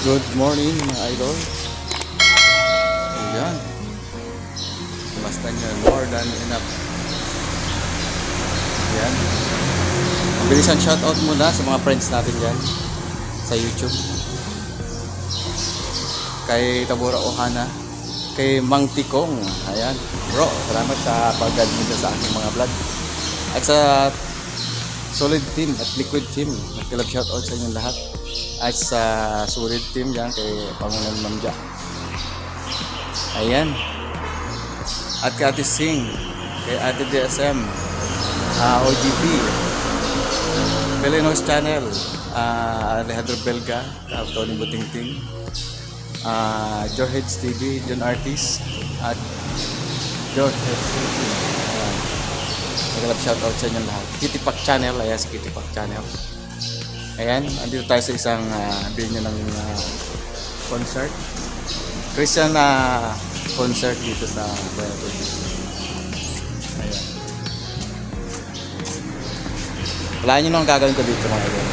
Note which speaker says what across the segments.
Speaker 1: Good morning mga idol. Ayan. Basta nyo, more than enough. Ayan. Mabilisan shoutout muna sa mga friends natin dyan sa YouTube. Kay Tabora Ohana. Kay Mang Tikong. Ayan. Bro, salamat sa pag-admit sa aking mga vlog. At sa solid team at liquid team. Nagkalab shoutout sa inyong lahat. At sa solid team yan kay Pangunan Mamja. Ayan. At kay Ate Sing, kay Ate DSM, OGB, Pelinos Channel, Alejandro Belga, Tony Butingting, Jorheads TV, John Artis, at Jorheads TV. Nagkalap shoutout sa inyong lahat. Kitty Pak Channel, ayan si Kitty Pak Channel. Ayan, andito tayo sa isang venue ng concert. Christian concert dito sa Bayato. Ayan. Wala nyo nung gagawin ko dito mga idol.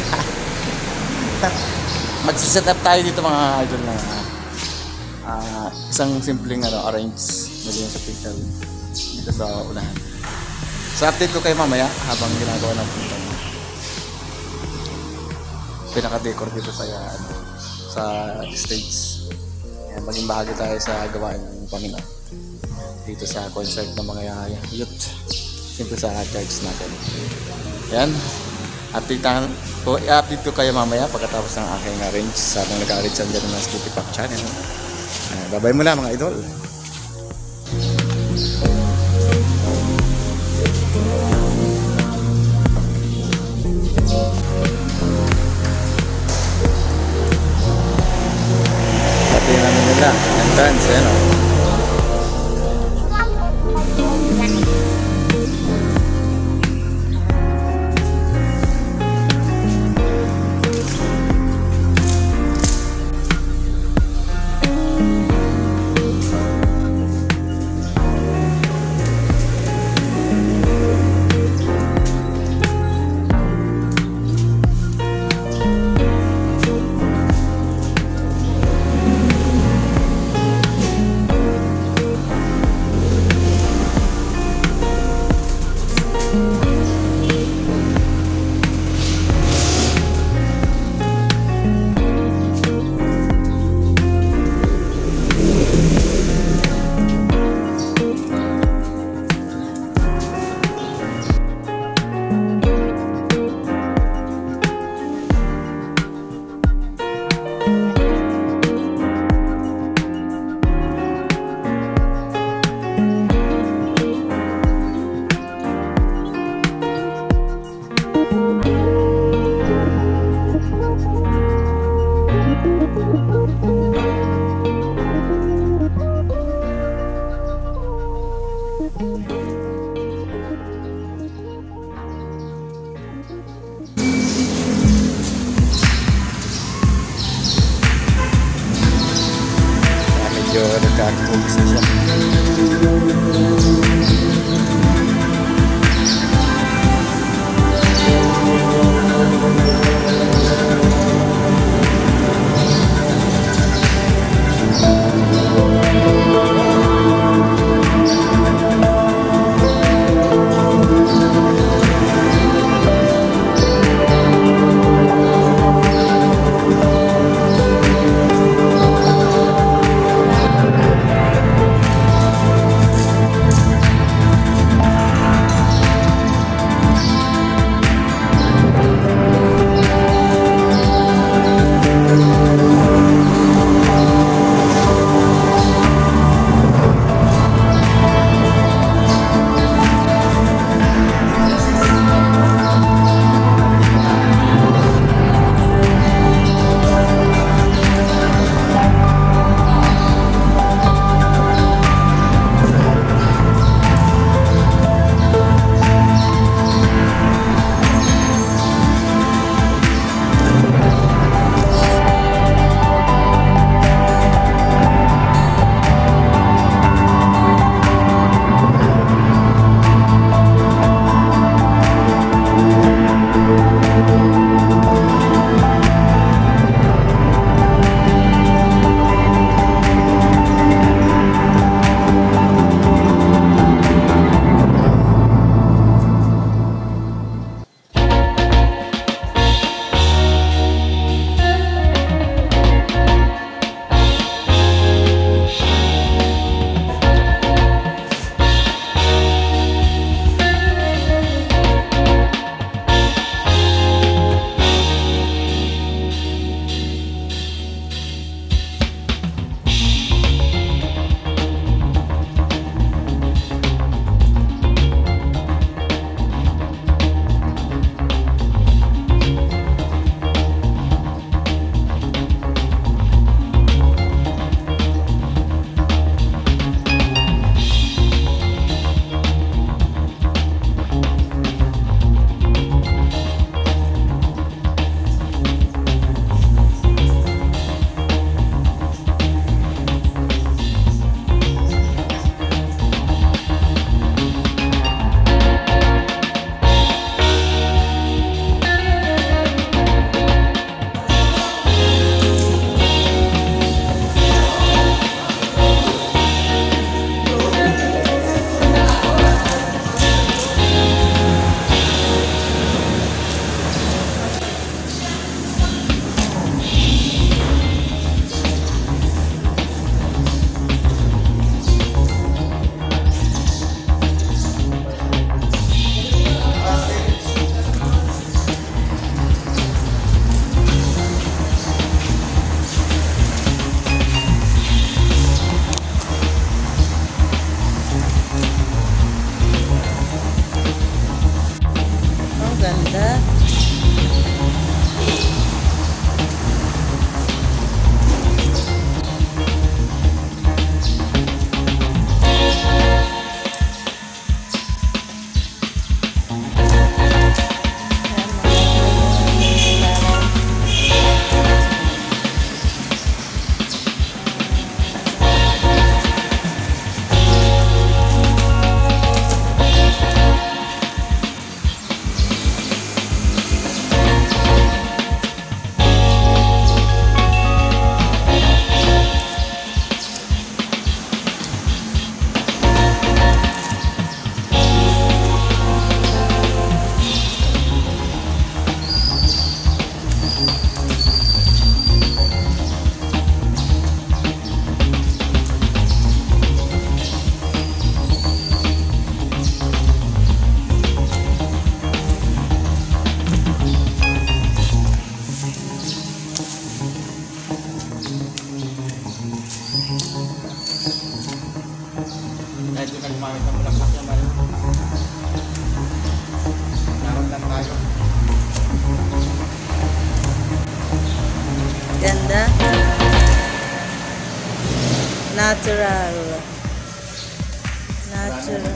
Speaker 1: Magsiset up tayo dito mga idol na isang simpleng arrange na din sa picture dito sa unahan. So update ko kayo mamaya habang ginagawa ng punta. Pinaka-decor dito sa stage. Ayan, maging bahagi tayo sa gawain ng Panginoon dito sa concert ng mga youth dito sa church natin. Ayan, i-update ko kayo mamaya pagkatapos ng aking arrange sa mga nag-arrange dyan ng Kitty Pak Channel. Bye-bye muna mga idol. Entrance, no? gumamit ng bulaklak naman. Naroon lang tayo.
Speaker 2: Ganda. Natural. Natural.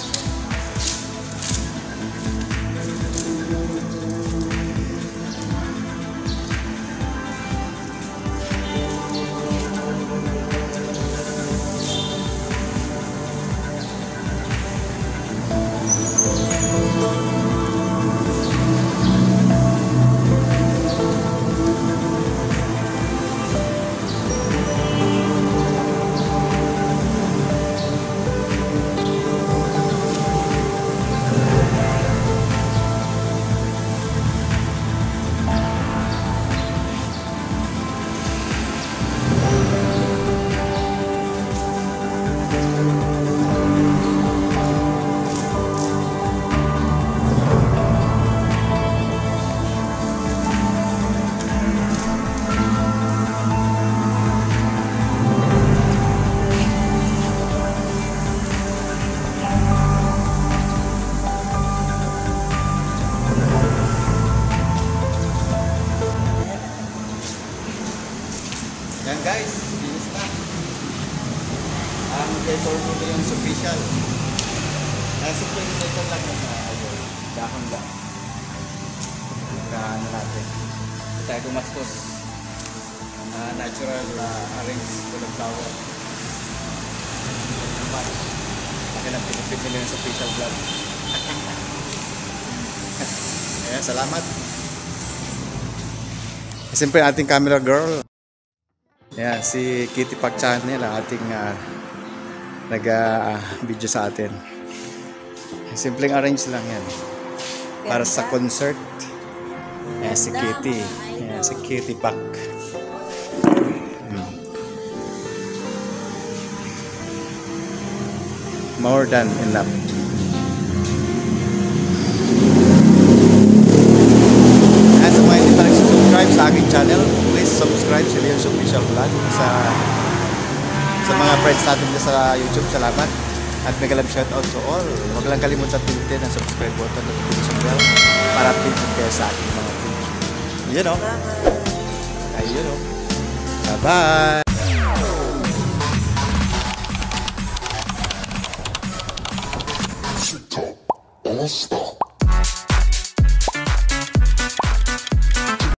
Speaker 1: Yan guys, finish na. Ang decorator ko yung official. Nasa decorator lang yung ayun. Dahon lang. Ano natin. Hindi tayo gumastos. Natural arrange full of flower. Laki ng pinipit nila yung official vlog. Ayan, salamat. Siyempre ating camera girl. Yan, si Kitty Pak Channel, ating nag-video sa atin. Simpleng arrange lang yan. Para sa concert. Yan, si Kitty. Yan, si Kitty Pak. More than enough. Sa mga hindi pa nag-subscribe sa aking channel, please subscribe sa Leon's Official Vlog sa mga friends natin sa YouTube. Salamat at mega love shoutout to all. Huwag lang kalimutan pindutin ang subscribe button at notification bell para updated kayo sa aking mga video. You know. Ayun o. Bye-bye.
Speaker 3: All stop.